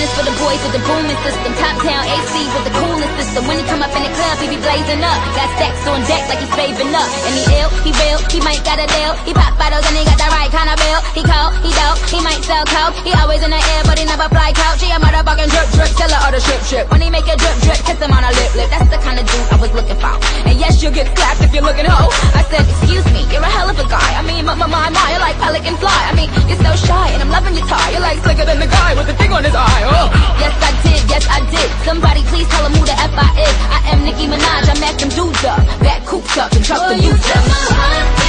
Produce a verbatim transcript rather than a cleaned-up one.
is for the boys with the booming system. Top town A C with the coolest system. When he come up in the club, he be blazing up. Got stacks on deck like he's saving up. And he ill, he real, he might got a deal. He pop bottles and he got the right kind of bill. He cold, he dope, he might sell coke. He always in the air, but he never fly couch. He a motherfucking drip drip, seller of the strip strip. When he make a drip drip, kiss him on a lip lip. That's the kind of dude I was looking for. And yes, you'll get slapped if you're looking hoe. I said, excuse me, you're a hell of a guy. I mean, my, my, my, my, you're like pelican fly. I mean, you're so shy, and I'm loving your tie. You're like slicker than the guy with the thing on his eye. Oh. Yes, I did, yes, I did. Somebody please tell him who the F I is. I am Nicki Minaj, I macked them dudes up. Back cooped up and trucked the youth up.